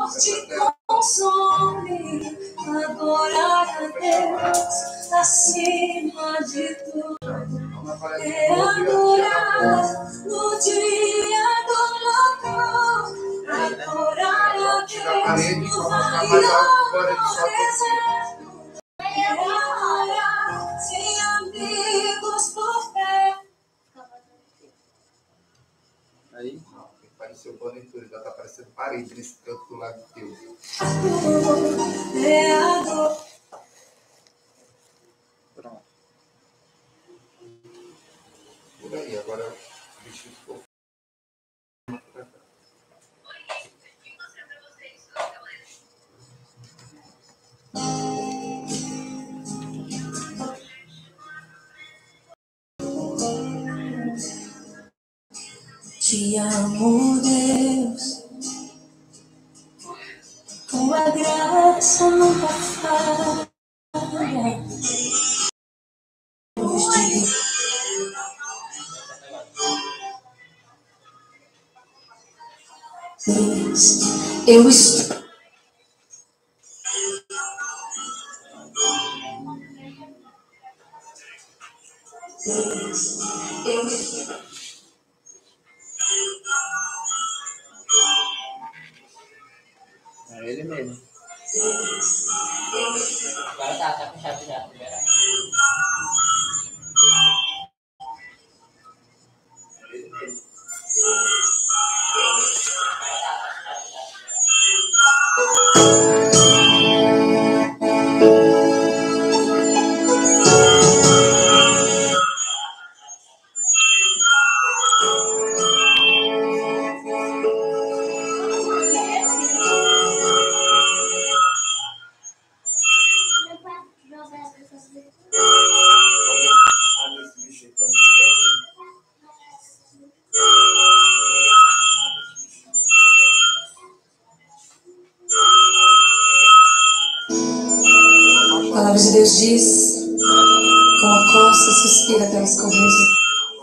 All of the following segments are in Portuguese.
te consome. Adorar a Deus acima de tudo. É adorar no dia do louvor. Adorar a Deus no maior deserto. É adorar sem amigos por perto. Aí, apareceu o bonetura, já tá aparecendo parede nesse canto do lado teu. Pronto. Por aí, agora o bicho ficou. Te amo, Deus, tua graça nunca falha. Eu estou. É ele mesmo. Agora tá fechado já, liberado. A palavra de Deus diz: com a costa suspira pelas correntes.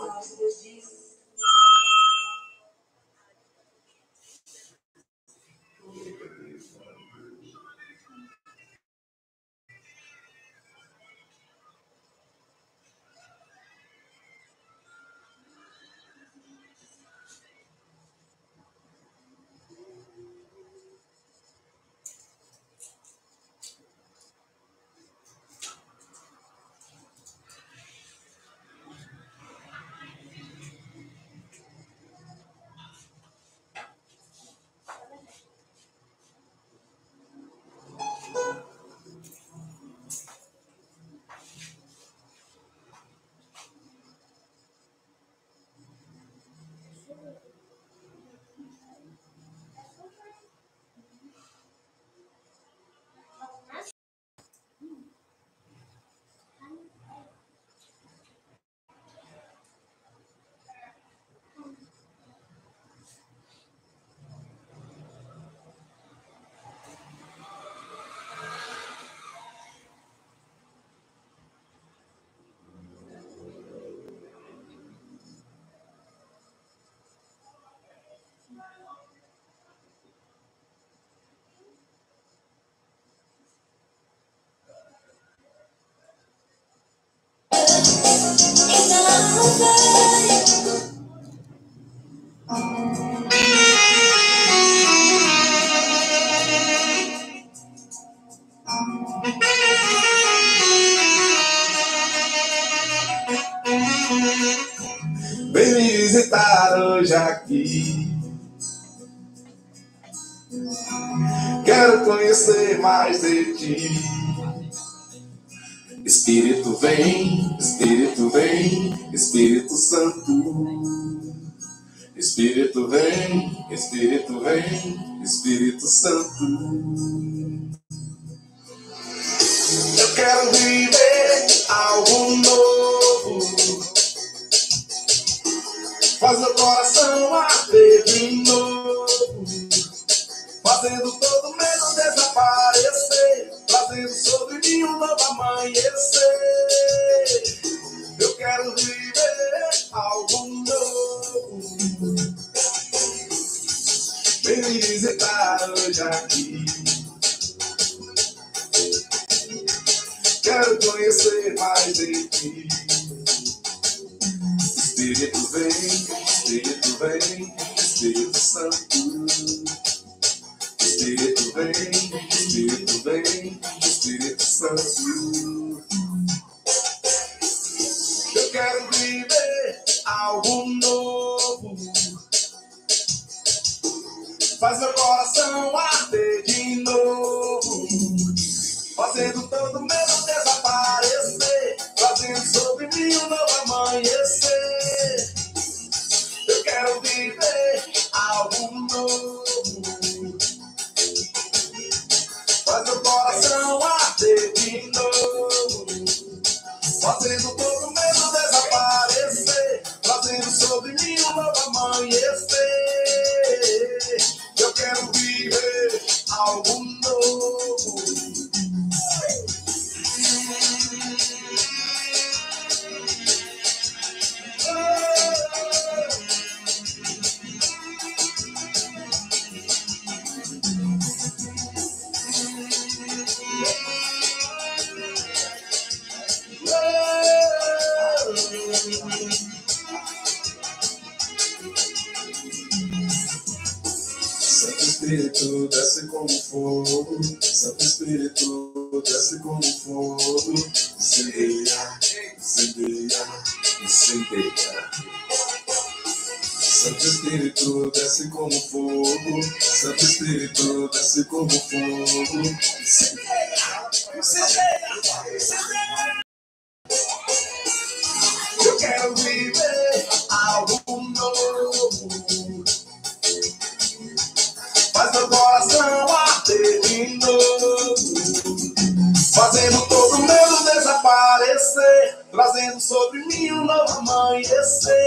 Vem me visitar hoje aqui. Quero conhecer mais de ti. Espírito vem, Espírito vem, Espírito Santo. Espírito vem, Espírito vem, Espírito Santo. Eu quero viver algo novo. Faz meu coração arder de novo, fazendo todo medo desaparecer, trazendo sobre mim um novo amanhecer. Eu quero viver algo novo. Vem me visitar hoje aqui. Quero conhecer mais de ti. Espírito vem, Espírito vem, Espírito Santo. Espírito vem, Espírito vem, Espírito Santo. Eu quero viver algo novo. Faz meu coração arder de novo. Fazendo todo medo desaparecer. Fazendo sobre mim um novo amanhecer. Eu quero viver algo novo. Faz meu coração arder de novo. Fazendo todo medo desaparecer. Fazendo sobre mim um novo amanhecer. Eu quero viver algo novo. Santo Espírito desce como fogo, Santo Espírito desce como fogo, incendeia, incendeia, incendeia. Santo Espírito desce como fogo, Santo Espírito desce como fogo, incendeia, incendeia, incendeia. Eu quero viver algo novo. Faz meu coração arder de novo. Fazendo todo medo desaparecer. Trazendo sobre mim um novo amanhecer.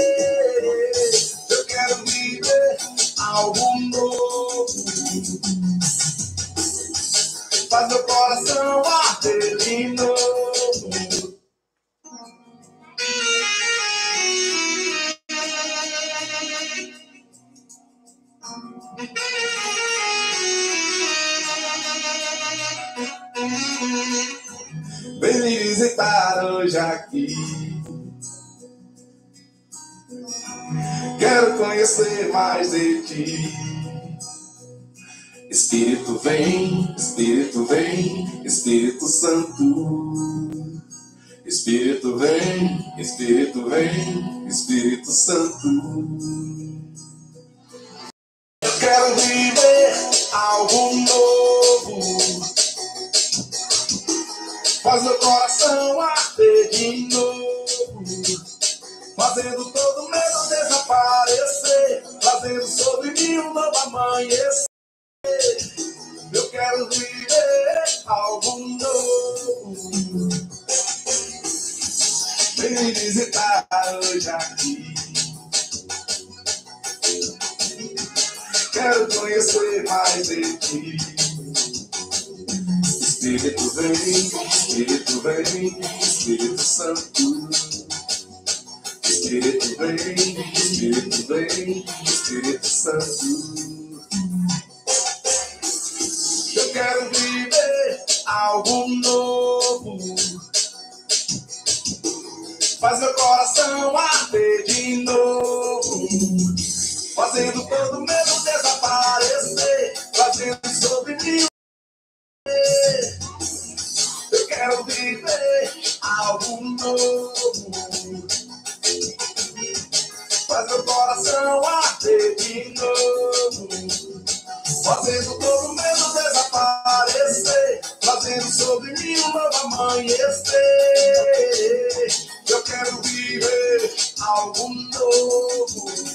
Eu quero viver algo novo. Faz meu coração arder de novo. Vem me visitar hoje aqui. Quero conhecer mais de ti. Espírito vem, Espírito vem, Espírito Santo. Espírito vem, Espírito vem, Espírito Santo. Eu quero viver algo novo. Faz meu coração arder de novo. Fazendo todo medo desaparecer. Fazendo sobre mim um novo amanhecer. Eu quero viver algo novo. Vem me visitar hoje aqui. Quero conhecer mais de ti. Espírito vem, Espírito vem, Espírito Santo. Espírito vem, Espírito vem, Espírito Santo. Eu quero viver algo novo. Faz meu coração arder de novo. Fazendo todo medo desaparecer. Fazendo sobre mim. Eu quero viver algo novo. Faz meu coração arder de novo. Fazendo todo medo desaparecer. Fazendo sobre mim um novo amanhecer. Eu quero viver algo novo.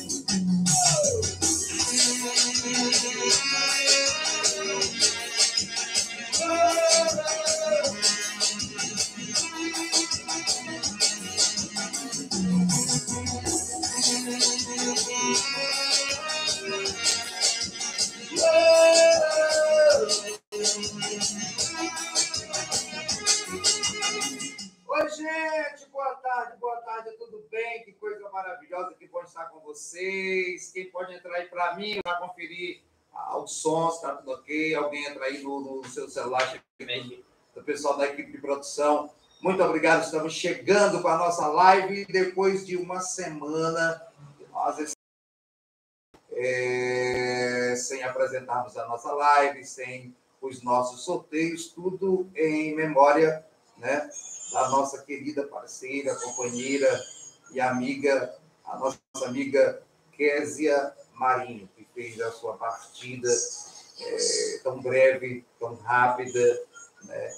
Oi, gente, boa tarde, tudo bem? Que coisa maravilhosa, que bom estar com vocês. Quem pode entrar aí para mim, para conferir o som, está tudo ok. Alguém entra aí no seu celular, do pessoal da equipe de produção. Muito obrigado, estamos chegando com a nossa live depois de uma semana nós sem apresentarmos a nossa live, sem os nossos sorteios, tudo em memória, né, da nossa querida parceira, companheira e amiga, a nossa amiga Késia Marinho, que fez a sua partida tão breve, tão rápida, né,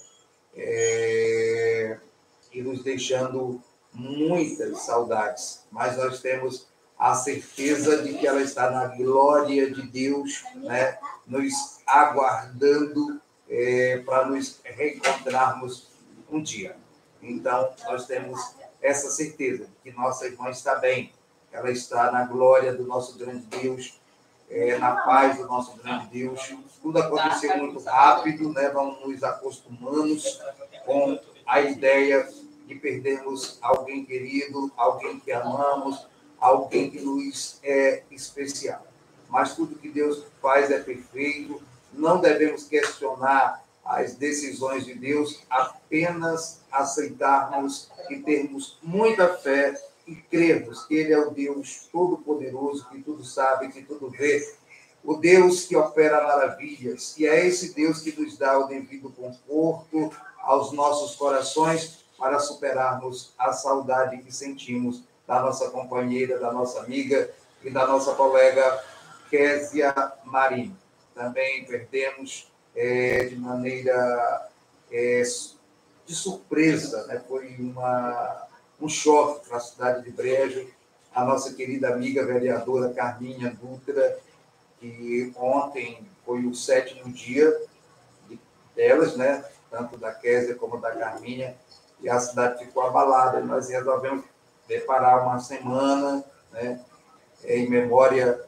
e nos deixando muitas saudades. Mas nós temos a certeza de que ela está na glória de Deus, né, nos aguardando para nos reencontrarmos um dia. Então, nós temos essa certeza de que nossa irmã está bem, ela está na glória do nosso grande Deus, na paz do nosso grande Deus. Tudo aconteceu muito rápido, né? Não nos acostumamos com a ideia de perdermos alguém querido, alguém que amamos, alguém que nos é especial. Mas tudo que Deus faz é perfeito, não devemos questionar as decisões de Deus, apenas aceitarmos e termos muita fé e crermos que Ele é o Deus Todo-Poderoso, que tudo sabe, que tudo vê, o Deus que opera maravilhas, e é esse Deus que nos dá o devido conforto aos nossos corações para superarmos a saudade que sentimos da nossa companheira, da nossa amiga e da nossa colega Késia Marinho. Também perdemos de maneira de surpresa, né? Foi um choque para a cidade de Brejo, a nossa querida amiga vereadora Carminha Dutra, que ontem foi o 7º dia delas, né? Tanto da Késia como da Carminha, e a cidade ficou abalada. Nós resolvemos preparar uma semana, né, em memória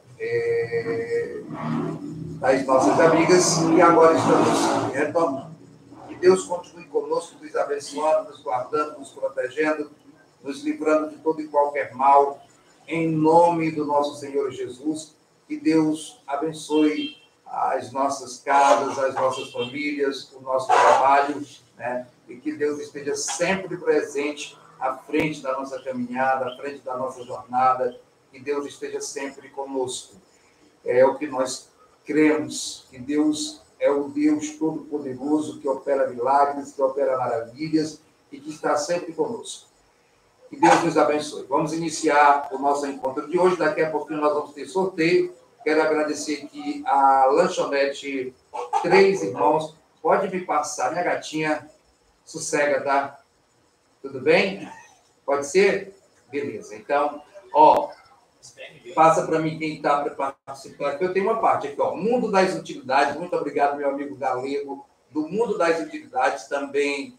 das nossas amigas, e agora estamos retomando. Que Deus continue conosco, nos abençoando, nos guardando, nos protegendo, nos livrando de todo e qualquer mal, em nome do nosso Senhor Jesus. Que Deus abençoe as nossas casas, as nossas famílias, o nosso trabalho, né? E que Deus esteja sempre presente à frente da nossa caminhada, à frente da nossa jornada, que Deus esteja sempre conosco. É o que nós cremos, que Deus é o Deus Todo-Poderoso, que opera milagres, que opera maravilhas e que está sempre conosco. Que Deus nos abençoe. Vamos iniciar o nosso encontro de hoje. Daqui a pouquinho nós vamos ter sorteio. Quero agradecer aqui a lanchonete Três Irmãos. Pode me passar, minha gatinha, sossega, tá? Tudo bem? Pode ser? Beleza. Então, passa para mim quem está participando. Eu tenho uma parte aqui, Mundo das Utilidades. Muito obrigado, meu amigo Galego, do Mundo das Utilidades. Também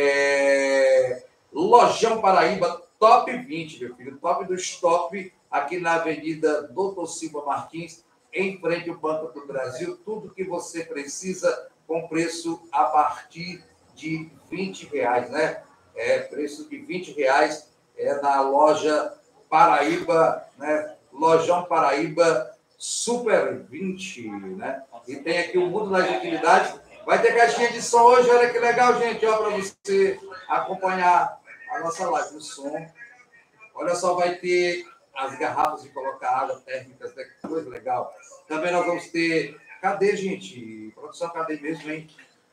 Lojão Paraíba, top 20, meu filho. Top dos top, aqui na Avenida Doutor Silva Martins, em frente ao Banco do Brasil. Tudo que você precisa com preço a partir de R$20, né? Preço de R$20 na loja Paraíba, né? Lojão Paraíba Super 20, né? E tem aqui o Mundo das Utilidades. Vai ter caixinha de som hoje, olha que legal, gente, para você acompanhar a nossa live. O som, olha só, vai ter as garrafas de colocar água térmicas, né? Que coisa legal. Também nós vamos ter, cadê, gente? Produção, cadê mesmo, hein?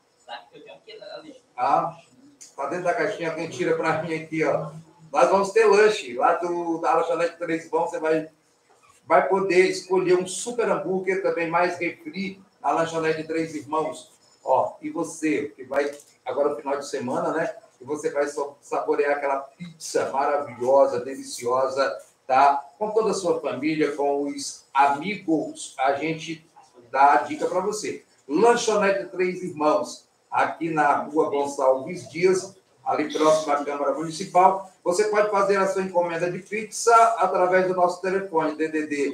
Tá dentro da caixinha, alguém tira para mim aqui, ó. Nós vamos ter lanche lá da lanchonete Três Irmãos. Você vai poder escolher um super hambúrguer, também mais refri na lanchonete Três Irmãos. E você, que vai agora no final de semana, né? E você vai saborear aquela pizza maravilhosa, deliciosa, tá? Com toda a sua família, com os amigos, a gente dá a dica para você. Lanchonete Três Irmãos, aqui na Rua Gonçalves Dias, ali próximo à Câmara Municipal. Você pode fazer a sua encomenda de pizza através do nosso telefone, DDD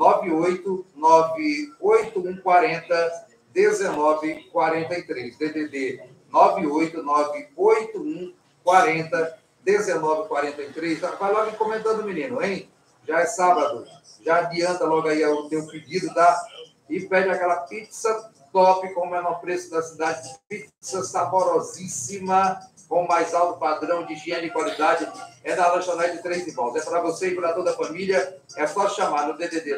98981401943. DDD 98981401943. Vai logo encomendando, menino, hein? Já é sábado. Já adianta logo aí o teu pedido, tá? e pede aquela pizza top com o menor preço da cidade, pizza saborosíssima, com o mais alto padrão de higiene e qualidade, é da Lanchonete Três Irmãos. É para você e para toda a família, é só chamar no DDD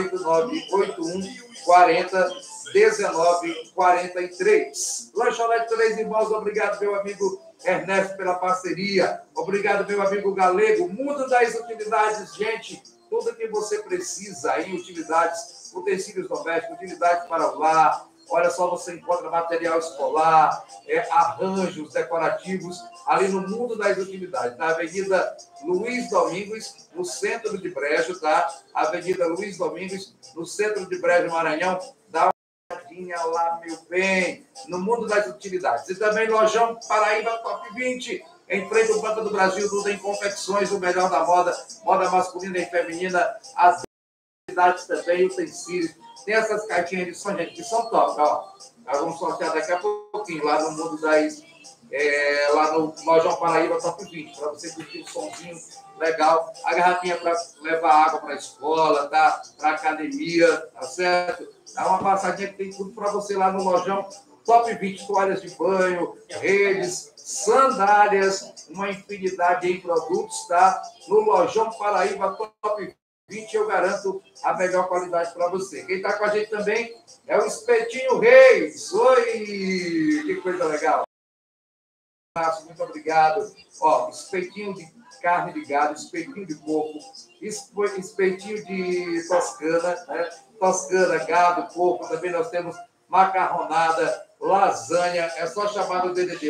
98981401943. Lanchonete Três Irmãos, obrigado, meu amigo Ernesto, pela parceria. Obrigado, meu amigo Galego. Mundo das utilidades, gente, tudo que você precisa aí, utilidades, utensílios domésticos, utilidades para o lar. Olha só, você encontra material escolar, arranjos decorativos, ali no Mundo das Utilidades, na Avenida Luiz Domingos, no centro de Brejo, tá? Avenida Luiz Domingos, no centro de Brejo, Maranhão. Dá uma olhadinha lá, meu bem, no Mundo das Utilidades. E também Lojão Paraíba Top 20, em frente ao Banco do Brasil, tudo em confecções, o melhor da moda, moda masculina e feminina, as utilidades também, utensílios. Tem essas caixinhas de som, gente, que são top, ó. Nós vamos sortear daqui a pouquinho, lá no Mundo das... lá no Lojão Paraíba Top 20, para você curtir um somzinho legal. A garrafinha para levar água para a escola, tá? Para academia, tá certo? Dá uma passadinha que tem tudo para você lá no Lojão Top 20, toalhas de banho, redes, sandálias, uma infinidade em produtos, tá? No Lojão Paraíba Top 20, eu garanto a melhor qualidade para você. Quem está com a gente também é o Espetinho Reis. Oi! Que coisa legal. Muito obrigado. Ó, espetinho de carne de gado, espetinho de porco, espetinho de toscana, né? Toscana, gado, porco. Também nós temos macarronada, lasanha. É só chamar no DDD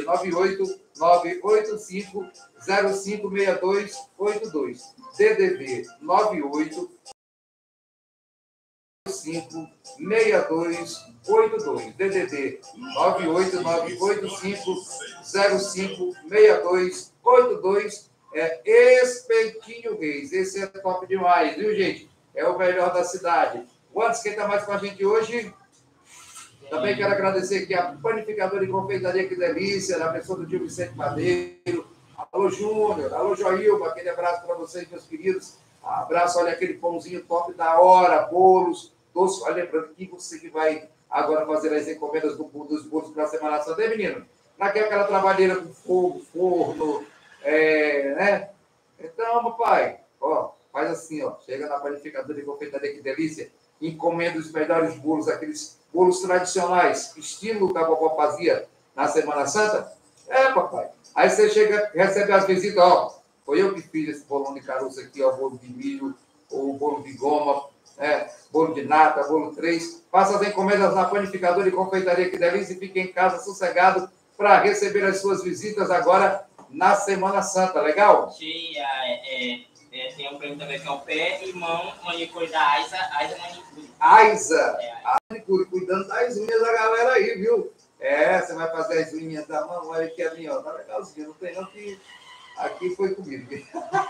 98985056282. DDD 9856282. DDD 98985056282. É Espetinho Reis. Esse é top demais, viu, gente? É o melhor da cidade. Antes, quem está mais com a gente hoje? Também quero agradecer aqui a panificadora e confeitaria Que Delícia, na pessoa do Tio Vicente Madeiro. Alô, Júnior. Alô, Joilma. Aquele abraço para vocês, meus queridos. Abraço, olha aquele pãozinho top da hora, bolos, doce. Olha, lembrando que você que vai agora fazer as encomendas dos bolos para a Semana Santa, hein, menino? Naquela trabalheira com fogo, forno, né? Então, papai, ó, faz assim, ó. Chega na panificadora e confeitaria Que Delícia, encomenda os melhores bolos, aqueles bolos tradicionais, estilo que a vovó fazia na Semana Santa. Papai. Aí você chega, recebe as visitas, ó. Foi eu que fiz esse bolão de caroço aqui, ó, bolo de milho, ou bolo de goma, bolo de nata, bolo 3. Faça as encomendas na panificadora e confeitaria Que Delícia e fique em casa sossegado para receber as suas visitas agora na Semana Santa. Legal? Sim, tem um prêmio também que é o pé e mão manicure da Aiza Manicure. Aiza! A manicure, cuidando das unhas da galera aí, viu? Você vai fazer as unhas da mão, olha aqui a minha, ó, tá legalzinho, não tem não que... Aqui foi comigo. E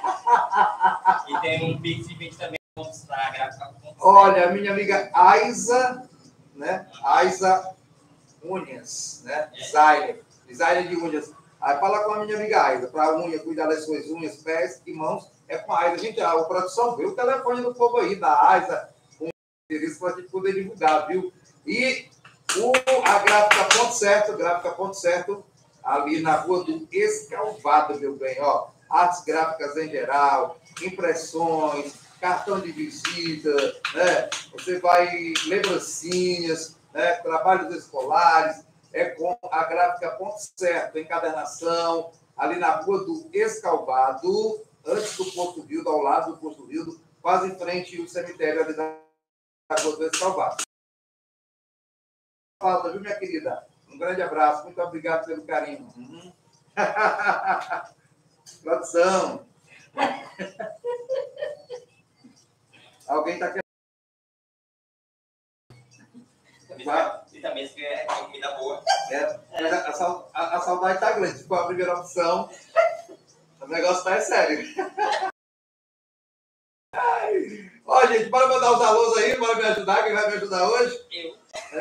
tem um Pix de 20 também para gráfica. Olha, a minha amiga Aiza, né? Aiza Unhas, né? Designer de unhas. Aí fala com a minha amiga Aiza, para a unha, cuidar das suas unhas, pés e mãos, é com a Aiza. Gente, a produção vê o telefone do povo aí, da Aiza, com interesse para a gente poder divulgar, viu? E a Gráfica Ponto Certo, ali na Rua do Escalvado, meu bem, ó. Artes gráficas em geral, impressões, cartão de visita, né? Você vai, lembrancinhas, né? Trabalhos escolares, com a Gráfica Ponto Certo, encadernação, ali na Rua do Escalvado, antes do Posto Vildo, ao lado do Posto Vildo, quase em frente ao cemitério ali da Rua do Escalvado. Falta, viu, minha querida? Um grande abraço, muito obrigado pelo carinho. Produção. Alguém está querendo? E também se é comida boa. A saudade está grande. Se for a primeira opção, o negócio está sério. Ó, gente, bora mandar os alôs aí, bora me ajudar. Quem vai me ajudar hoje? Eu.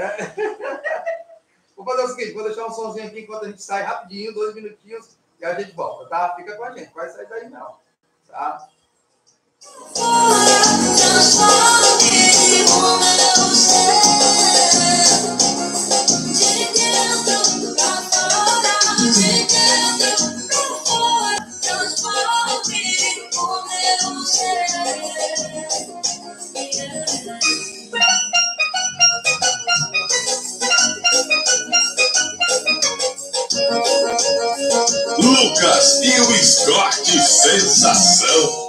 Vou fazer o seguinte, vou deixar um somzinho aqui enquanto a gente sai rapidinho, 2 minutinhos, e a gente volta, tá? Fica com a gente, vai sair daí não, tá? Transforme-se como eu sei. Lucas e o Scott Sensação.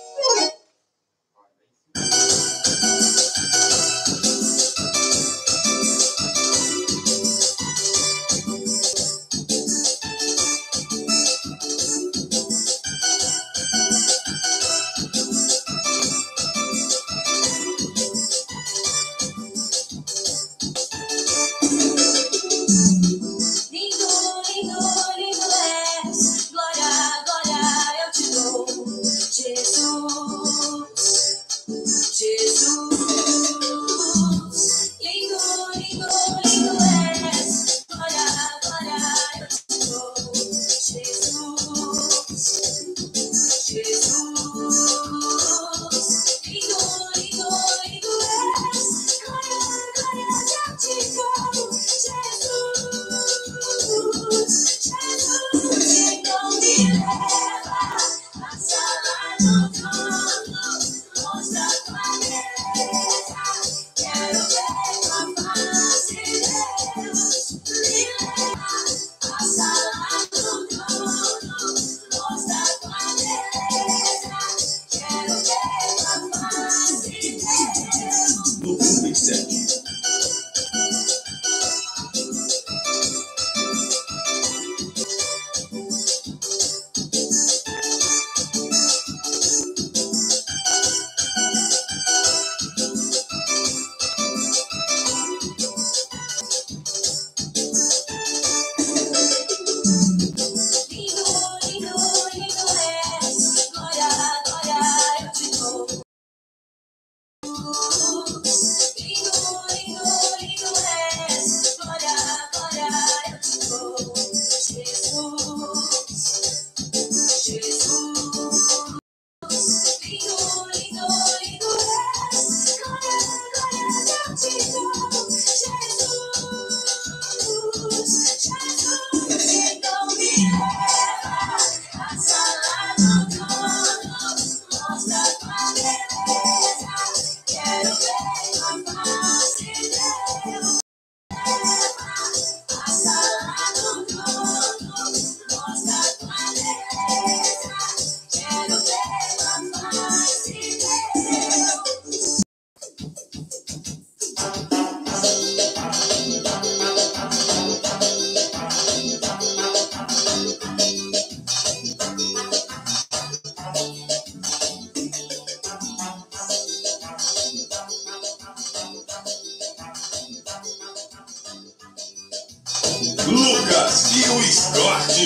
Lucas e o Scott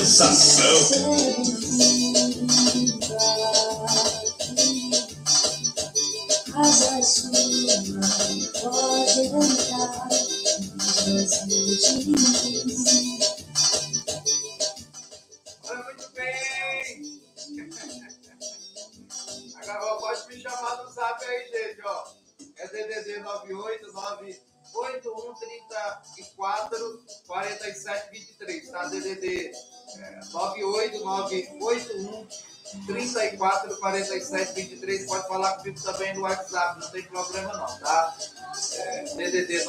Sensação. Olha, muito bem. Agora pode me chamar no zap aí, gente, ó. É DDD 98981344723, tá? DDD 98981344723. Pode falar comigo também no WhatsApp, não tem problema não, tá? DDD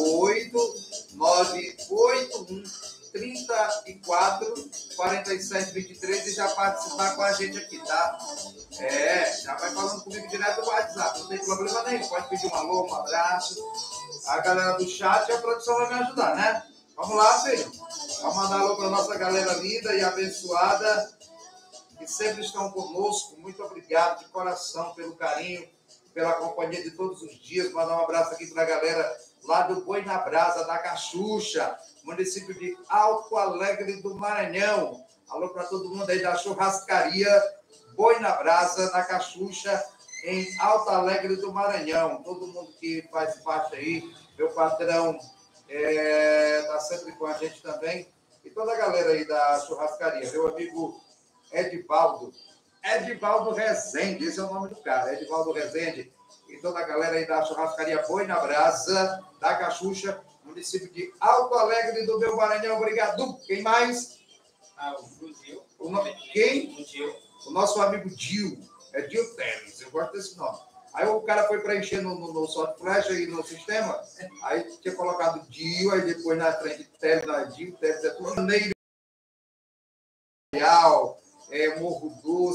98981344723 e já participar com a gente aqui, tá? Já vai falando comigo direto no WhatsApp, não tem problema nenhum. Pode pedir um alô, um abraço. A galera do chat e a produção vai me ajudar, né? Vamos lá, filho. Vamos mandar alô para nossa galera linda e abençoada que sempre estão conosco. Muito obrigado de coração pelo carinho, pela companhia de todos os dias. Mandar um abraço aqui para a galera lá do Boi na Brasa, da Caxuxa, município de Alto Alegre do Maranhão. Alô para todo mundo aí da churrascaria Boi na Brasa, da Caxuxa, em Alto Alegre do Maranhão. Todo mundo que faz parte aí, meu patrão está sempre com a gente também. E toda a galera aí da churrascaria, meu amigo Edivaldo Rezende, esse é o nome do cara, Edivaldo Rezende. E toda a galera aí da churrascaria Boi na Brasa, da Caxuxa, município de Alto Alegre do meu Maranhão. Obrigado. Quem mais? O Gil. Quem? O Gil. O nosso amigo Gil. É Gil Teles, eu gosto desse nome. Aí o cara foi preencher no sorte flash aí no sistema, aí tinha colocado Gil, aí depois na frente Teles, Gil, Teles é tudo neiro.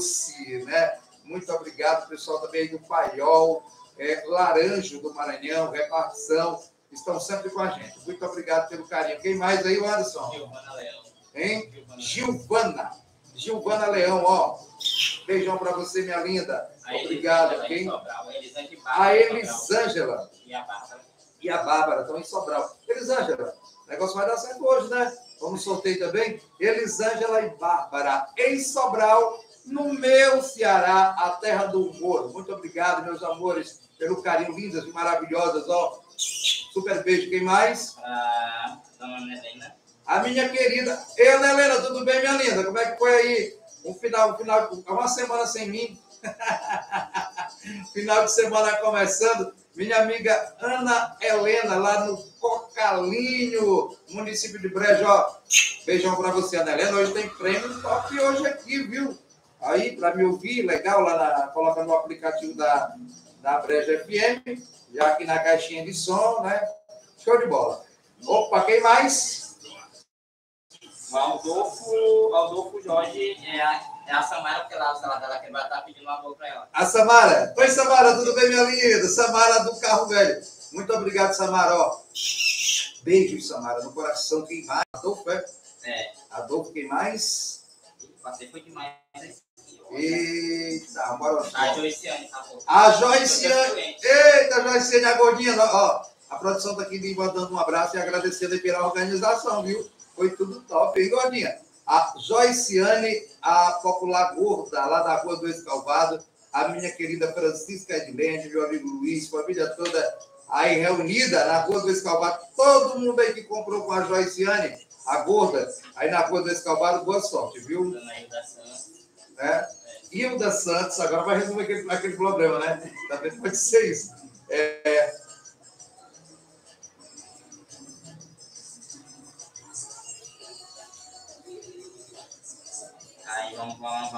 Doce, né? Muito obrigado, pessoal também do Paiol, Laranjo do Maranhão, Repartição, estão sempre com a gente. Muito obrigado pelo carinho. Quem mais aí, Anderson? Giovana Leão. Hein? Giovana Leão, ó. Beijão para você, minha linda. Obrigado. Quem? A Elisângela. E a Bárbara estão em Sobral. Elisângela, o negócio vai dar certo hoje, né? Vamos sorteio também. Elisângela e Bárbara, em Sobral, no meu Ceará, a terra do humor. Muito obrigado, meus amores, pelo carinho, lindas e maravilhosas, ó. Super beijo. Quem mais? Dona Helena. A minha querida. Ei, Ana Helena, tudo bem, minha linda? Como é que foi aí? Uma semana sem mim. Final de semana começando. Minha amiga Ana Helena, lá no Cocalinho, município de Brejo. Ó, beijão para você, Ana Helena. Hoje tem prêmio top hoje aqui, viu? Aí, para me ouvir, legal, coloca no aplicativo da Brejo FM, já aqui na caixinha de som, né? Show de bola. Opa, quem mais? O Aldolfo Jorge é a Samara, porque lá dela que vai estar pedindo um amor para ela. A Samara. Oi, Samara, tudo bem, minha linda? Samara do Carro Velho. Muito obrigado, Samara. Ó, beijos, Samara, no coração. Quem mais? Adolfo, Adolfo, quem mais? Passei foi demais. Eita, bora. A Joiciane, tá bom. A Joiciane. Eita, Joiciane, a gordinha. Ó, a produção tá aqui me mandando um abraço e agradecendo aí pela organização, viu? Foi tudo top, hein, gordinha? A Joiciane, a popular gorda, lá da Rua do Escalvado, a minha querida Francisca Edilene, meu amigo Luiz, família toda aí reunida na Rua do Escalvado. Todo mundo aí que comprou com a Joiciane, a gorda, aí na Rua do Escalvado, boa sorte, viu? Dona Hilda Santos. Hilda Santos, agora vai resolver aquele problema, né? Também pode ser isso. Aí vamos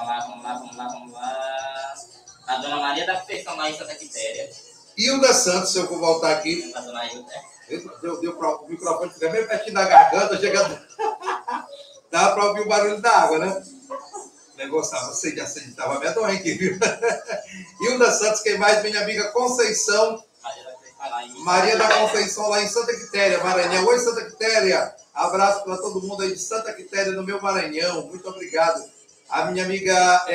lá. A Dona Maria da Conceição lá em Santa Quitéria. Hilda Santos, se eu for voltar aqui. A Dona Hilda. Deu para o microfone ficar bem pertinho da garganta, chegando. Dava para ouvir o barulho da água, né? O negócio estava medonho aqui, viu? Hilda Santos, quem mais? Minha amiga Conceição. Maria da Conceição, lá em Santa Quitéria, Maranhão. Oi, Santa Quitéria. Abraço para todo mundo aí de Santa Quitéria, no meu Maranhão. Muito obrigado. A minha amiga,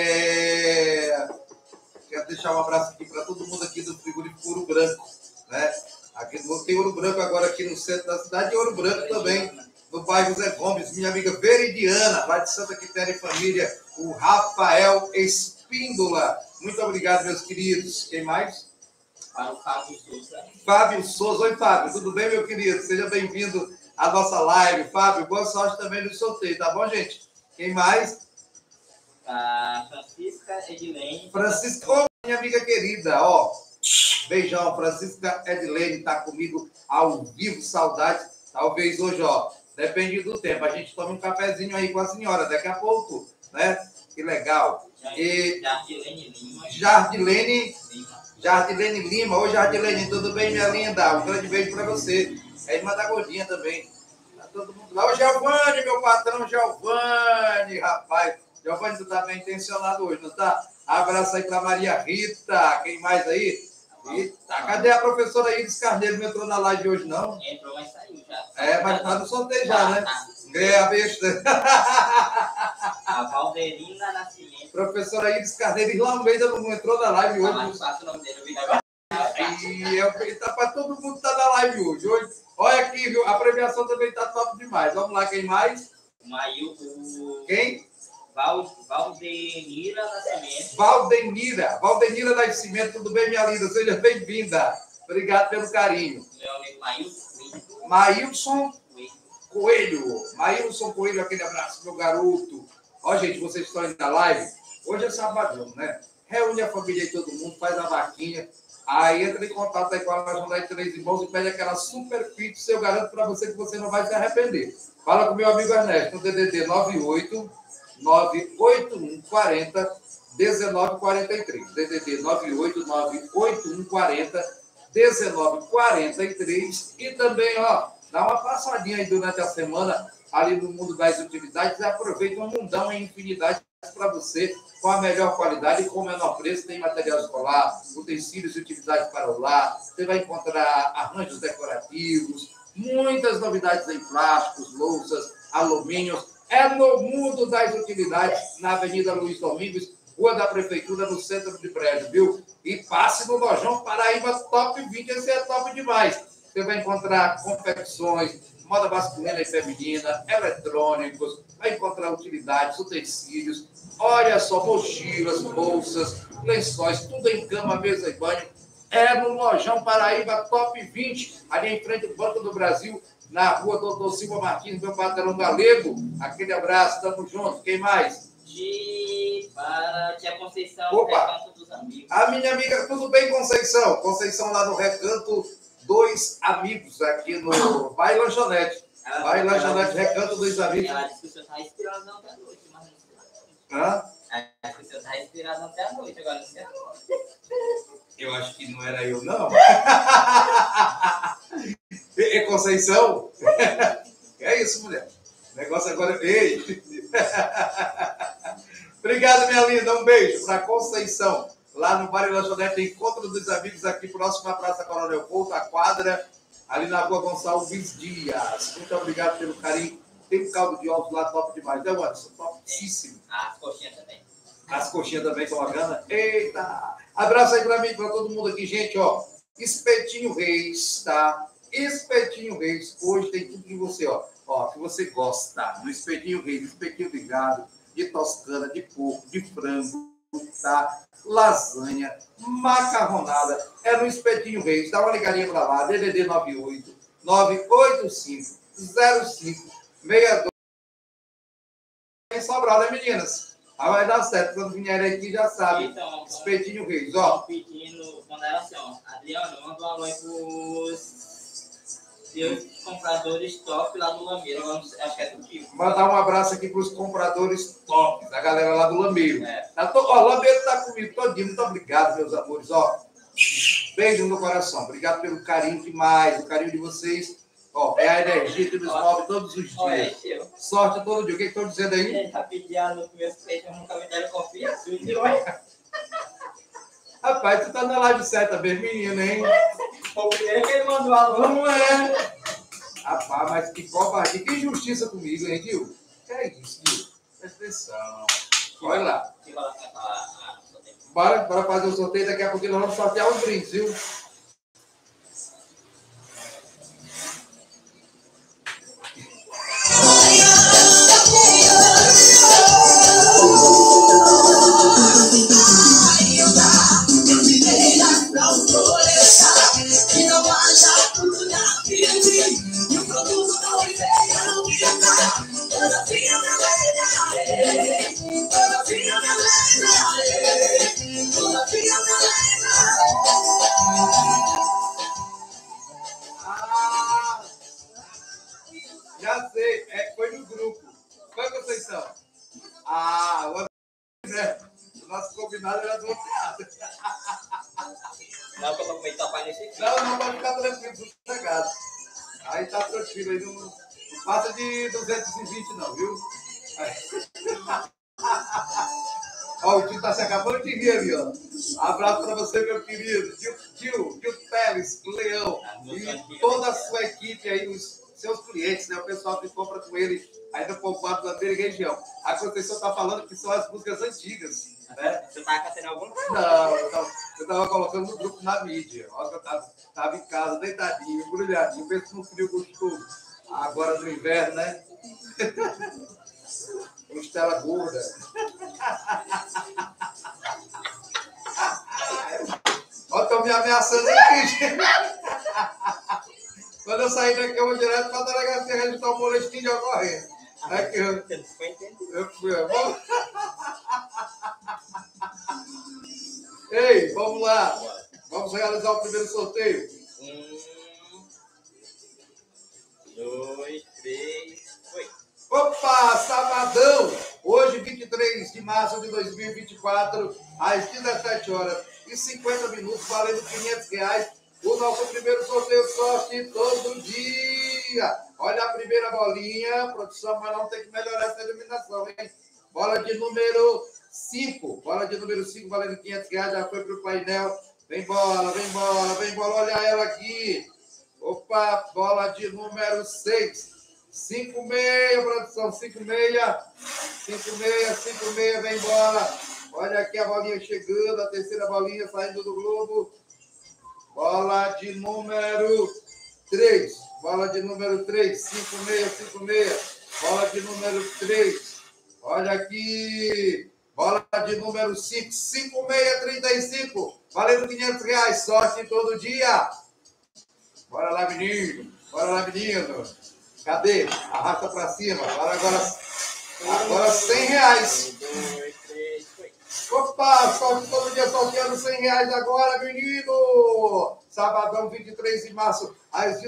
quero deixar um abraço aqui para todo mundo aqui do frigorífico Ouro Branco, né? Aqui tem Ouro Branco agora aqui no centro da cidade e Ouro Branco também, no bairro Zé Gomes. Minha amiga Veridiana, lá de Santa Quitéria e família, o Rafael Espíndola. Muito obrigado, meus queridos. Quem mais? Para o Fábio Souza. Fábio Souza. Oi, Fábio. Tudo bem, meu querido? Seja bem-vindo à nossa live. Fábio, boa sorte também no sorteio, tá bom, gente? Quem mais? A Francisca Edilene. Francisca, minha amiga querida, ó. Beijão, Francisca Edilene tá comigo ao vivo, saudade. Talvez hoje, ó, depende do tempo. A gente toma um cafezinho aí com a senhora, daqui a pouco, né? Que legal. E Jardilene Lima. Jardilene Lima. Oi, Jardilene, tudo bem, minha linda? Um grande beijo pra você. É irmã da gordinha também. Tá todo mundo lá. Ô, Giovanni, meu patrão, Giovanni, rapaz. Giovanni, tu tá bem intencionado hoje, não tá? Abraço aí pra Maria Rita. Quem mais aí? Eita, cadê a professora Iris Carneiro? Não entrou na live hoje, não? Entrou, mas saiu já. Mas tá no sorteio já, né? É a besta. A Valderina Nascimento. Professora Iris Carneiro, Irlã Almeida não entrou na live hoje. Não faço o nome dele, eu vi agora. E tá para todo mundo tá na live hoje. Olha aqui, viu? A premiação também tá top demais. Vamos lá, quem mais? Quem? Valdenira Nascimento. Valdenira Nascimento, tudo bem, minha linda? Seja bem-vinda. Obrigado pelo carinho. Meu amigo Maílson Coelho. Maílson Coelho, aquele abraço, meu garoto. Ó, gente, vocês estão aí na live. Hoje é sabadão, né? Reúne a família aí, todo mundo, faz a vaquinha. Aí entra em contato aí com a Jornal de Três Irmãos e pede aquela super pizza. Eu garanto para você que você não vai se arrepender. Fala com o meu amigo Ernesto, no DDD 9898140 1943. DDD 9898140 1943. E também, ó, dá uma passadinha aí durante a semana ali no mundo das utilidades e aproveita um mundão em infinidade para você com a melhor qualidade e com o menor preço. Tem material escolar, utensílios e utilidades para o lar. Você vai encontrar arranjos decorativos, muitas novidades em plásticos, louças, alumínios. É no mundo das utilidades, na Avenida Luiz Domingos, Rua da Prefeitura, no centro de Brejo, viu? E passe no Lojão Paraíba Top 20, esse é top demais. Você vai encontrar confecções, moda masculina e feminina, eletrônicos, vai encontrar utilidades, utensílios, olha só, mochilas, bolsas, lençóis, tudo em cama, mesa e banho. É no Lojão Paraíba Top 20, ali em frente ao Banco do Brasil, na Rua Doutor Silva Martins, meu patrão galego. Aquele abraço, tamo junto. Quem mais? Para Tia Conceição, Opa. Recanto dos Amigos. A minha amiga, tudo bem, Conceição? Conceição lá no Recanto dos Amigos, aqui no Baile Lanchonete. Baile Lanchonete, Recanto dos Amigos. Ela disse que o senhor está respirando até a noite, mas não sei. Hã? Ela disse que o senhor está respirando até a noite, agora não sei. Eu acho que não era eu, não. E Conceição? É isso, mulher. O negócio agora... Ei! Obrigado, minha linda. Um beijo para Conceição. Lá no Baile Lanchonete, Encontro dos Amigos, aqui próximo à Praça Coronel Couto, a quadra, ali na Rua Gonçalves Dias. Muito obrigado pelo carinho. Tem um caldo de ovos lá top demais, né, Anderson? Topíssimo. As coxinhas também. As coxinhas também com bacana. Eita! Abraço aí para mim, para todo mundo aqui, gente, ó. Espetinho Reis, tá? Espetinho Reis. Hoje tem tudo que você, ó, que você gosta. Do Espetinho Reis, espetinho de gado, de toscana, de porco, de frango, tá? Lasanha, macarronada. É no Espetinho Reis. Dá uma ligadinha para lá. DDD 98 985 05 62. Tem Sobral, né, meninas? Aí vai dar certo. Quando vierem aqui, já sabe. Então, Espetinho Reis, ó. pedindo, mandaram assim, ó. Adriano, manda um alô aí pros seus compradores top lá do Lameiro. Acho que é do Kiko. Mandar um abraço aqui para os compradores top, da galera lá do Lameiro. É. Ó, o Lameiro tá comigo todinho. Muito obrigado, meus amores. Ó, beijo no coração. Obrigado pelo carinho demais. O carinho de vocês. Ó, é a energia que nos move todos os dias. Sorte todo dia. O que estão dizendo aí? Ele tá pedindo os meus peixes, nunca me deram confiança. Rapaz, tu tá na live certa mesmo, menino, hein? O primeiro que ele mandou alô. Não é? Rapaz, mas que covardia, que injustiça comigo, hein, Gil? Que é isso, Gil? Presta atenção. Olha lá. Bora fazer o sorteio, daqui a pouquinho nós vamos sortear os brindes, viu? Já sei, foi no grupo. Foi, Conceição? O nosso combinado era do outro lado. Não, que eu vou comer tua palha nesse aqui. Não, vai ficar tranquilo, sossegado. Aí tá tranquilo, aí não passa de 220 não, viu? Ó, o tio tá se acabando de rir ali, ó. Abraço pra você, meu querido. Tio Teles, Leão. E toda a sua equipe aí, os seus clientes, né? O pessoal que compra com ele aí no povoado da Beira e região. A Conceição tá falando que são as músicas antigas, né? Você tá caçando alguma coisa? Não, eu tava colocando no grupo na mídia. Ó, eu tava em casa, deitadinho, embrulhadinho, penso no frio gostoso. Agora no inverno, né? Costela gorda. Ó, estão me ameaçando aqui. Quando eu sair daqui, eu vou direto para a delegacia registrar um boletim de ocorrência. Aqui, eu fui. Ei, vamos lá. Vamos realizar o primeiro sorteio. 1, 2, 3, foi. Opa, sabadão! Hoje, 23 de março de 2024, às 17h50, valendo R$500. O nosso primeiro sorteio sorte todo dia. Olha a primeira bolinha, produção, mas não tem que melhorar essa iluminação, hein? Bola de número 5. Bola de número 5, valendo R$500, já foi para o painel. Vem bola, vem bola, vem bola. Olha ela aqui. Opa, bola de número 6. 5-6, produção, 5-6. 5-6, vem bola. Olha aqui a bolinha chegando, a terceira bolinha saindo do globo. Bola de número 3. Bola de número 3. 5-6. Bola de número 3. Olha aqui. Bola de número 5. 5-6-35. Valendo R$500. Sorte todo dia. Bora lá, menino. Bora lá, menino. Cadê? Arrasta pra cima. Bora agora R$100. Opa, sorte todo dia, sorteando R$100 agora, menino. Sabadão, 23 de março, às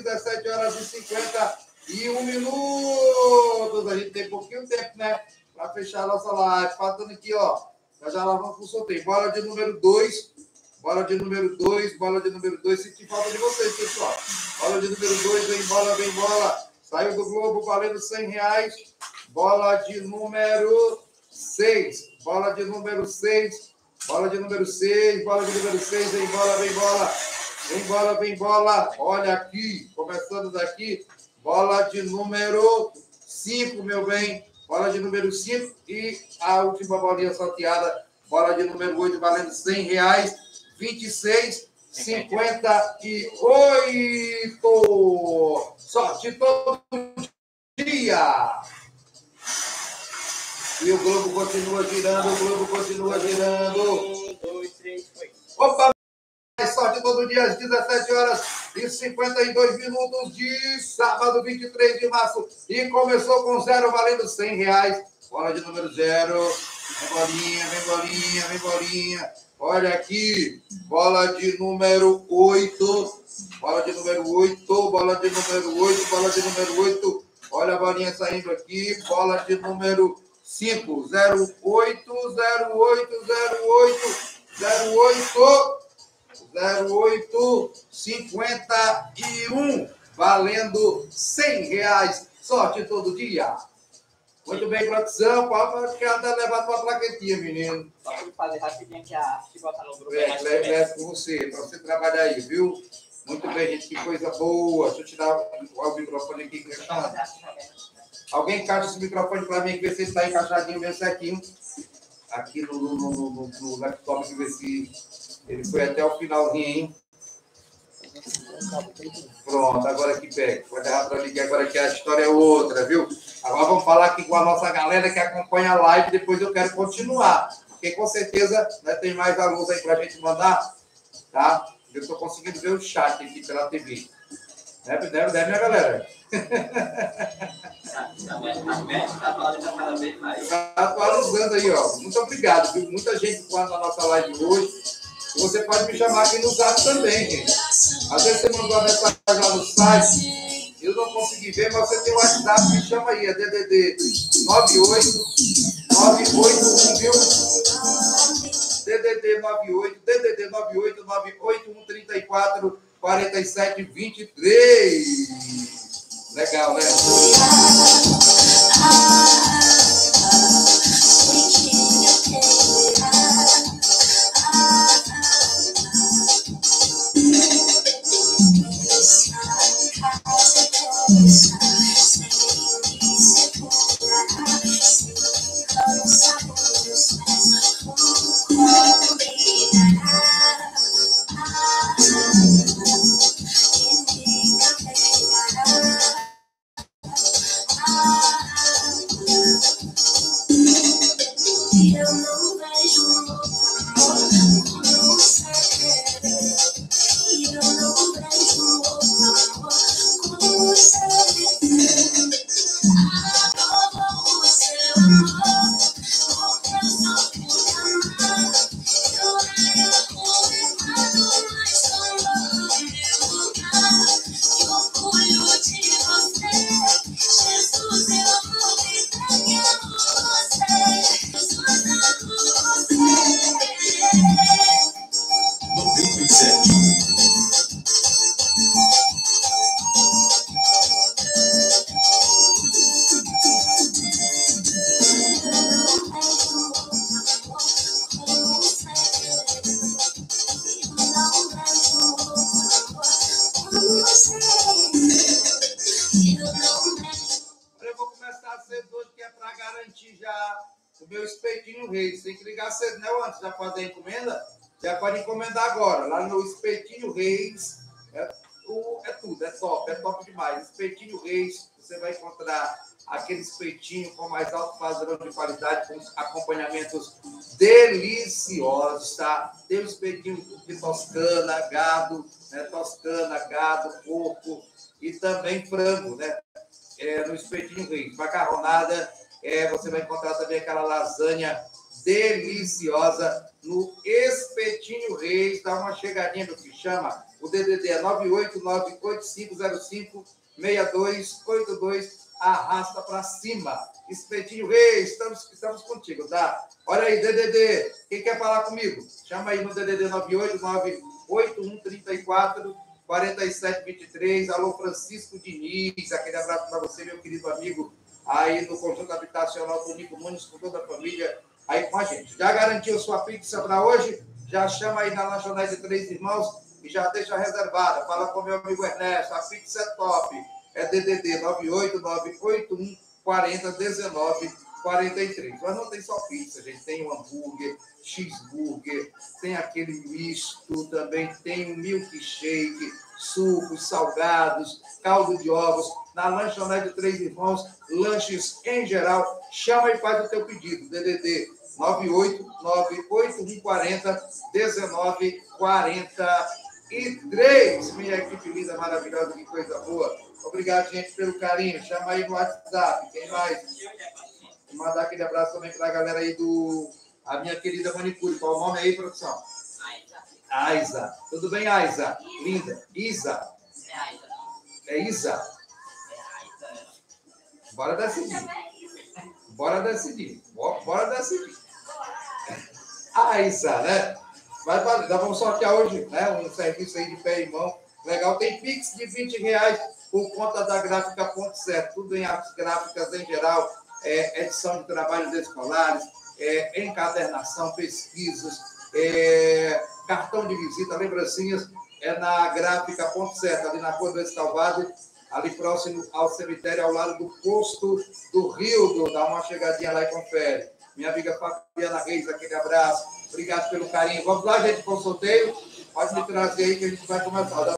17h51. A gente tem pouquinho tempo, né? Pra fechar a nossa live. Faltando aqui, ó. Já lá vamos pro sorteio. Bola de número 2. Bola de número 2. Bola de número 2. Senti falta de vocês, pessoal. Bola de número 2. Vem bola, vem bola. Saiu do globo valendo R$100. Bola de número 6. Bola de número 6. Bola de número 6. Bola de número 6. Vem bola, vem bola. Vem bola, vem bola. Olha aqui. Começando daqui. Bola de número 5, meu bem. Bola de número 5. E a última bolinha sorteada. Bola de número 8, valendo R$100. 26,58. Sorte todo dia. E o globo continua girando, o globo continua girando. 1, 2, 3, foi. Opa! Sorte todo dia às 17h52 de sábado, 23 de março. E começou com 0, valendo R$100. Bola de número 0. Vem bolinha, vem bolinha, vem bolinha. Olha aqui. Bola de número 8. Bola de número 8. Bola de número 8. Bola de número 8. Olha a bolinha saindo aqui. Bola de número 5. 08, 51. Valendo R$100. Sorte todo dia. Muito bem, produção. Pode levar tua plaquetinha, menino. Só para fazer rapidinho que a arte botar no grupo. Leve com você, para você trabalhar aí, viu? Muito bem, gente, que coisa boa. Deixa eu tirar o microfone aqui. Alguém encaixa esse microfone para mim, ver se ele está encaixadinho bem certinho. Aqui no laptop, ver se ele foi até o finalzinho, hein? Pronto, agora aqui pega. Vou deixar para ligar agora que a história é outra, viu? Agora vamos falar aqui com a nossa galera que acompanha a live. Depois eu quero continuar. Porque com certeza, né, tem mais alunos aí para a gente mandar, tá? Eu estou conseguindo ver o chat aqui pela TV. Deve, minha galera. Está atualizando aí, ó. Muito obrigado, viu? Muita gente com a nossa live hoje. Você pode me chamar aqui no zap também, gente. Às vezes você mandou uma mensagem lá no site, eu não consegui ver, mas você tem o WhatsApp, me chama aí, é DDD 981, viu? DDD 98 98134 4723. Legal, né? garantir já o meu espetinho Reis. Tem que ligar cedo, né, antes? Já fazer a encomenda? Já pode encomendar agora. Lá no Espetinho Reis, é tudo, é top demais. Espetinho Reis, você vai encontrar aquele espetinho com mais alto padrão de qualidade, com acompanhamentos deliciosos, tá? Tem o espetinho de toscana, gado, né? Toscana, gado, porco e também frango, né? No Espetinho Reis. Macarronada, você vai encontrar também aquela lasanha deliciosa no Espetinho Reis. Dá uma chegadinha no que chama. O DDD é 98985056282. Arrasta para cima. Espetinho Reis, estamos contigo, tá? Olha aí, DDD. Quem quer falar comigo? Chama aí no DDD 98981344723. Alô, Francisco Diniz. Aquele abraço para você, meu querido amigo, aí no Conjunto Habitacional do Nico Nunes, com toda a família aí com a gente. Já garantiu sua pizza para hoje? Já chama aí na lanchonete Três Irmãos e já deixa reservada. Fala com meu amigo Ernesto, a pizza é top. É DDD 98981401943. Mas não tem só pizza, gente. Tem o hambúrguer, cheeseburger, tem aquele misto, também tem o milkshake, sucos, salgados, caldo de ovos. Na lanchonete Três Irmãos, lanches em geral. Chama e faz o teu pedido. DDD 98981401943. Minha equipe linda, maravilhosa, que coisa boa. Obrigado, gente, pelo carinho. Chama aí no WhatsApp. Quem mais? Vou mandar aquele abraço também para a galera aí a minha querida manicure. Qual o nome aí, produção? Aiza. Tudo bem, Aiza? Linda. Isa. É Isa. Bora decidir. Aiza, né? Vai valer. Nós vamos sortear hoje, né? Um serviço aí de pé e mão. Legal. Tem Pix de R$20 por conta da Gráfica Ponto Certo. Tudo em artes gráficas em geral. Edição de trabalhos escolares, encadernação, pesquisas, cartão de visita, lembrancinhas, na Gráfica Ponto Certo, ali na Rua do Escalvado, ali próximo ao cemitério, ao lado do posto do Rio. Dá uma chegadinha lá e confere. Minha amiga Fabiana Reis, aquele abraço. Obrigado pelo carinho. Vamos lá, gente, com o sorteio. Pode me trazer aí que a gente vai começar.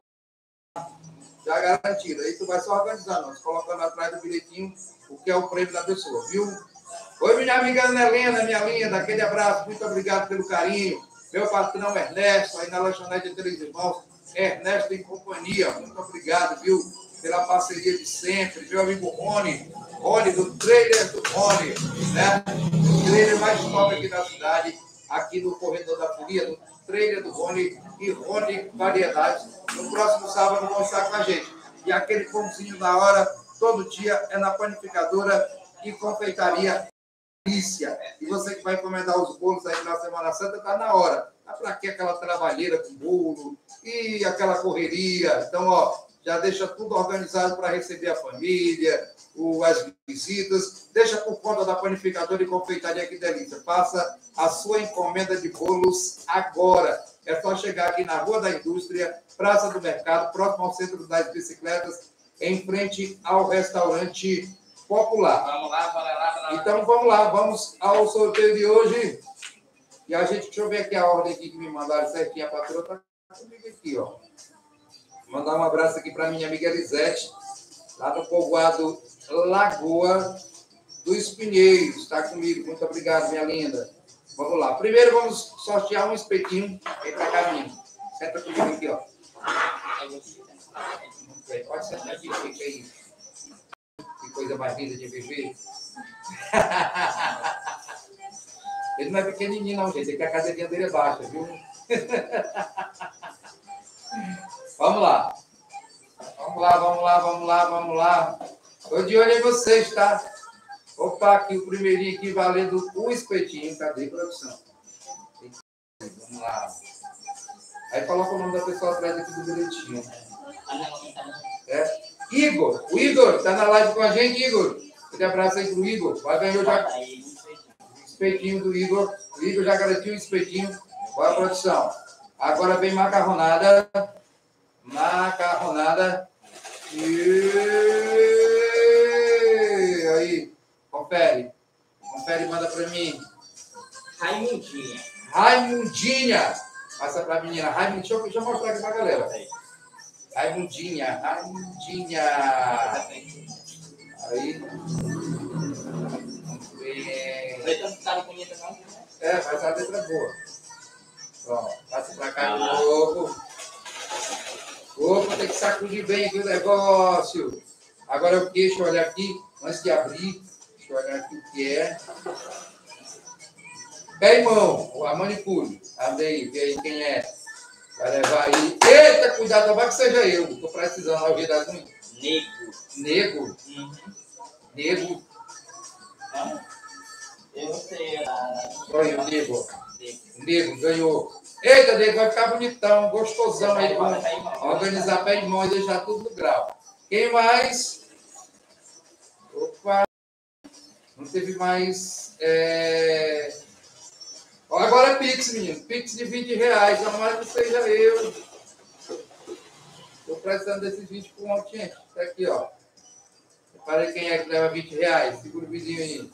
Já garantido. Aí tu vai só organizando, colocando atrás do bilhetinho o que é o prêmio da pessoa, viu? Oi, minha amiga Ana Helena, minha linda, aquele abraço, muito obrigado pelo carinho. Meu patrão Ernesto, aí na lanchonete Três Irmãos, Ernesto em companhia, muito obrigado, viu? Pela parceria de sempre. Meu amigo Rony, do trailer do Rony, né? O trailer mais top aqui da cidade, aqui no Corredor da Folia, no trailer do Rony e Rony Variedades. No próximo sábado vão estar com a gente. E aquele pãozinho da hora, todo dia, é na panificadora e confeitaria Alicia. E você que vai encomendar os bolos aí na Semana Santa, tá na hora. Tá para aqui aquela trabalheira com bolo e aquela correria. Então, ó, já deixa tudo organizado para receber a família, as visitas. Deixa por conta da panificadora e confeitaria Que Delícia. Faça a sua encomenda de bolos agora. É só chegar aqui na Rua da Indústria, Praça do Mercado, próximo ao Centro das Bicicletas, em frente ao Restaurante Popular. Vamos lá, bora lá. Então, vamos lá. Vamos ao sorteio de hoje. E a gente, deixa eu ver aqui a ordem aqui que me mandaram certinho. A patroa tá comigo aqui, ó. Mandar um abraço aqui para minha amiga Elisete, lá do povoado Lagoa dos Pinheiros. Está comigo. Muito obrigado, minha linda. Vamos lá. Primeiro vamos sortear um espetinho. Vem para cá, menino. Senta comigo aqui, ó. Pode sentar aqui, fica aí. Que coisa mais linda de viver. Ele não é pequenininho, não, gente. É que a cadeirinha dele é baixa, viu? Vamos lá. Vamos lá. Estou de olho em vocês, tá? Opa, aqui o primeirinho aqui valendo o espetinho. Cadê, produção? Vamos lá. Aí coloca o nome da pessoa atrás aqui do bilhetinho. Igor. O Igor está na live com a gente, Igor. Um abraço aí pro Igor. Vai ganhar já o espetinho do Igor. O Igor já garantiu o espetinho. Bora, produção. Agora vem macarronada. E aí, confere. Confere e manda para mim. Raimundinha. Raimundinha. Passa para a menina. Raimundinha. Deixa eu mostrar aqui para a galera. Raimundinha. Raimundinha. Aí. Muito bem. Letra não tá bonita, não? É, mas a letra é boa. Ó, passa para cá de novo. Opa, tem que sacudir bem aqui o negócio. Agora o que? Deixa eu olhar aqui. Antes de abrir. Deixa eu olhar aqui o que é. Pé e mão, a manicure. Abre aí, vê aí quem é. Vai levar aí. Eita, cuidado, não vai que seja eu. Estou precisando ouvir das unhas. Nego. Nego. Uhum. Nego. Eu sei. Ganhou, nego. Nego, ganhou. Eita, nego, vai ficar bonitão, gostosão aí. Organizar pé e mão e deixar tudo no grau. Quem mais? Opa. Não teve mais. Agora é Pix, menino. Pix de R$20. Não mais que seja eu. Estou precisando desses 20 pontos, gente. Tá aqui, ó. Reparei quem é que leva R$20. Segura o vizinho aí.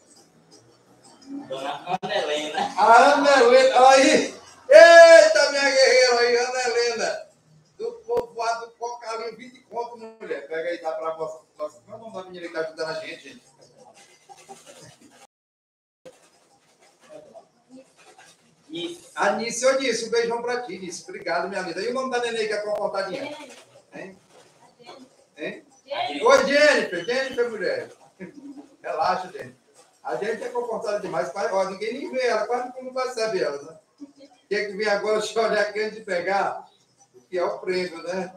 Dona Ana Helena. A Ana Helena. Aí. Eita, minha guerreira aí, Ana Helena. Do povoado do Cocalinho, 20 conto, mulher. Pega aí, dá pra você. Nossa, não é o nome da menina que tá ajudando a gente. Anice, eu disse, um beijão pra ti, Anice. Obrigado, minha linda. E o nome da neném que é comportadinha? Hein? Oi, Jennifer. Jennifer, mulher. Relaxa, Jennifer. A gente é comportada demais. Ó, ninguém nem vê ela, quase não percebe ela, né? Quer que vem agora, deixa eu olhar aqui antes de pegar, o que é o prêmio, né?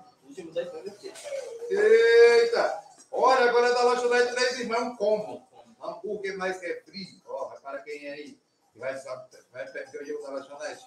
Eita! Olha, agora é da lanchonete 3 Irmãos, um combo. Hambúrguer mais refri. Ó, repara quem é aí. Vai perder o jogo da lanchonete.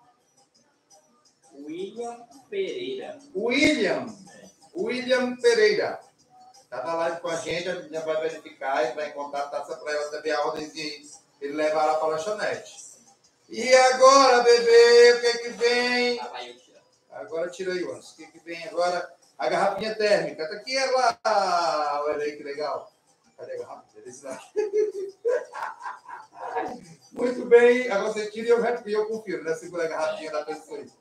William Pereira. William Pereira. Tá na live com a gente já vai verificar e vai em contato, tá para ela também a ordenzinha aí. Ele levar ela para a lanchonete. E agora, bebê, o que é que vem? Agora tira aí, Anderson. O que é que vem agora? A garrafinha térmica. Tá aqui ela. Olha aí que legal. Cadê a garrafa? Muito bem. Agora você tira e eu confiro, né? Segura a garrafinha da pessoa aí.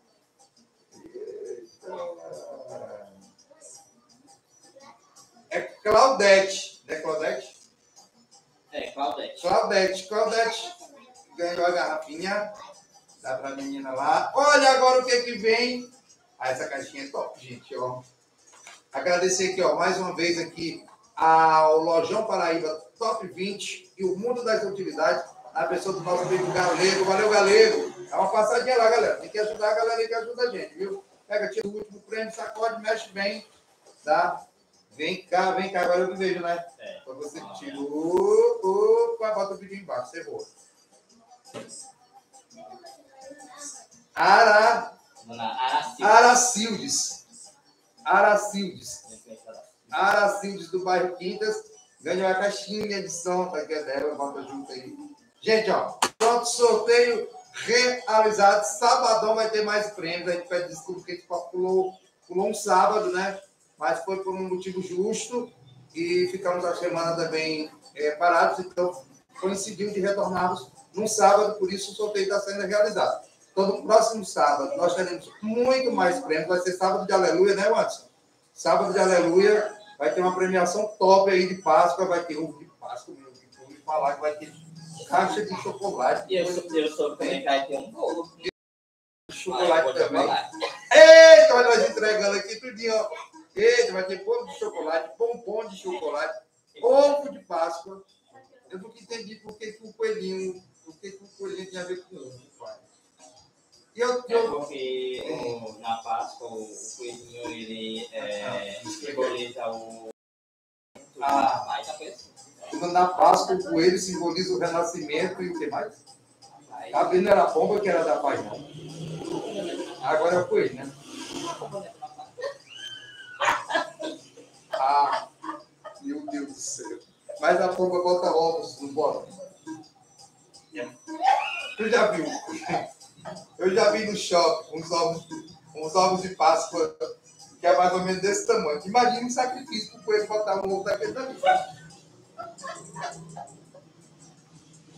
É Claudete. Não é Claudete? É, Claudete. Claudete ganhou a garrafinha. Dá pra menina lá. Olha agora o que que vem. Essa caixinha é top, gente, ó. Agradecer aqui, ó, mais uma vez aqui ao Lojão Paraíba Top 20 e o Mundo das Utilidades, na pessoa do nosso amigo Galego. Valeu, Galego. É uma passadinha lá, galera. Tem que ajudar a galera aí que ajuda a gente, viu? Pega, tira o último prêmio, sacode, mexe bem, tá? Vem cá, agora eu que vejo, né? Então você tira. Opa, bota o vídeo embaixo, você boa. Aracildes do bairro Quintas ganhou a caixinha de som, tá aqui dela, bota junto aí. Gente, ó, pronto, sorteio realizado. Sabadão vai ter mais prêmios. A gente pede desculpa porque a gente pulou um sábado, né? Mas foi por um motivo justo e ficamos a semana também parados, então coincidiu de retornarmos num sábado, por isso o sorteio está sendo realizado. Então, no próximo sábado, nós teremos muito mais prêmios. Vai ser sábado de aleluia, né, Watson? Sábado de aleluia, vai ter uma premiação top aí de Páscoa, vai ter ovo de Páscoa, meu, que vou me falar que vai ter caixa de chocolate. E eu soube também que vai ter um bolo. Chocolate também. Eita, olha nós entregando aqui tudinho, ó. Eita, vai ter bolo de chocolate, bombom de chocolate, ovo de Páscoa. Eu nunca entendi por que o coelhinho tinha a ver com ovo, pai. Porque na Páscoa o coelhinho ele simboliza o. Na Páscoa o coelho simboliza o renascimento e o que mais? A Brina era a pomba que era da paz. Agora é o coelho, né? Ah, meu Deus do céu. Mas a pomba bota ovos, não bota? Tu já viu? Eu já vi no shopping uns ovos de Páscoa que é mais ou menos desse tamanho. Imagina um sacrifício para o coelho botar um ovo daquele dali.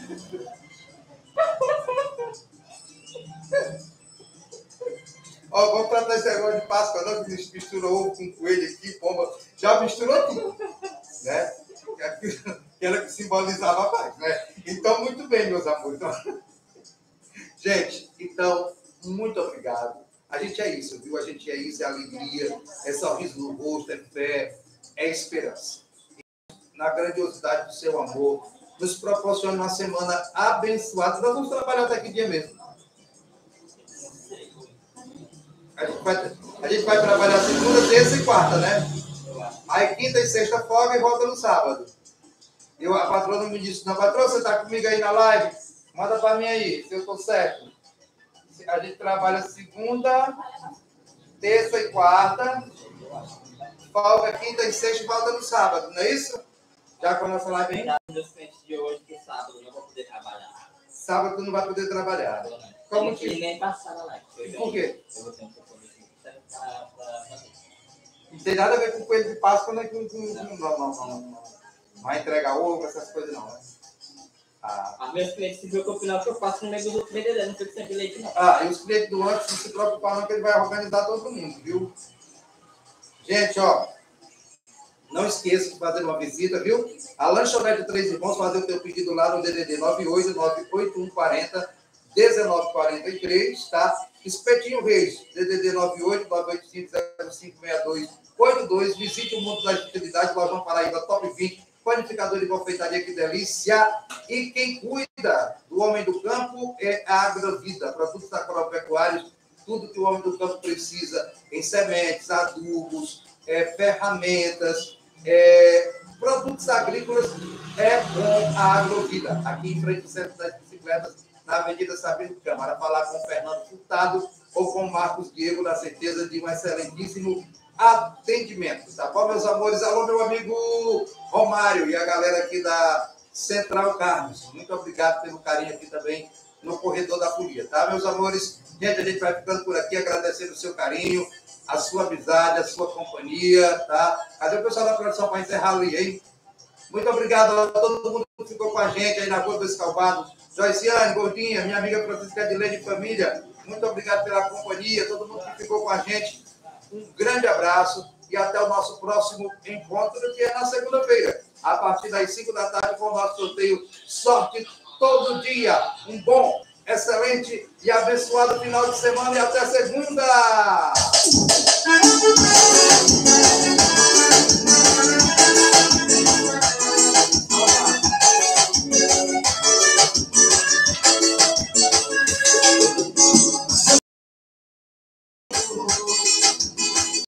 Ó, vamos tratar esse negócio de Páscoa, não, que mistura ovo com coelho aqui, pomba. Já misturou tudo, né? Aquela que simbolizava a paz, né? Então, muito bem, meus amores. Então... Gente, então, muito obrigado. A gente é isso, viu? A gente é isso, é alegria, é sorriso no rosto, é fé, é esperança. Na grandiosidade do seu amor, nos proporciona uma semana abençoada. Nós vamos trabalhar até que dia mesmo? A gente vai trabalhar segunda, terça e quarta, né? Aí quinta e sexta folga e volta no sábado. A patrona me disse, não, patrona, você está comigo aí na live? Manda para mim aí, se eu estou certo. A gente trabalha segunda, terça e quarta, folga quinta e sexta e volta no sábado, não é isso? Já com a nossa live aí? Meus clientes de hoje, que sábado, eu não vou poder trabalhar. Sábado tu não vai poder trabalhar. Como que? Nem passar na live. Por quê? Eu vou ter um compromisso Não tem nada a ver com coelho de Páscoa, né? Não vai entregar ovo, essas coisas não, né? Os meus clientes se preocupam não, que eu faço no meio dos outros vendedores, não fico sempre leite, não. E os clientes do antes não se preocupam não, que ele vai organizar todo mundo, viu? Gente, ó, não esqueça de fazer uma visita, viu? A Lanchonete Três Irmãos, fazer o teu pedido lá no DDD 98981401943, tá? Espetinho Reis, DDD 98985056282. Visite o mundo das utilidades, Lojão Paraíba Top 20, panificador de confeitaria, que delícia. E quem cuida do homem do campo é a Agrovida, produtos agropecuários, tudo que o homem do campo precisa em sementes, adubos, ferramentas, produtos agrícolas, é com a Agrovida. Aqui em frente ao Centro das Bicicletas, na Avenida Sabino Câmara. Falar com o Fernando Furtado ou com o Marcos Diego, na certeza de um excelentíssimo atendimento. Tá bom, meus amores? Alô, meu amigo Romário e a galera aqui da Central Carlos. Muito obrigado pelo carinho aqui também no Corredor da Folia, tá, meus amores? Gente, a gente vai ficando por aqui agradecendo o seu carinho, a sua amizade, a sua companhia, tá? Cadê o pessoal da produção para encerrar ali, hein? Muito obrigado a todo mundo que ficou com a gente aí na Rua do Escalvado. Joiciane, Gordinha, minha amiga Francisca Edilene de Família, muito obrigado pela companhia, todo mundo que ficou com a gente. Um grande abraço e até o nosso próximo encontro, que é na segunda-feira, a partir das 5 da tarde, com o nosso sorteio Sorte Todo Dia. Um bom, excelente e abençoado final de semana e até segunda!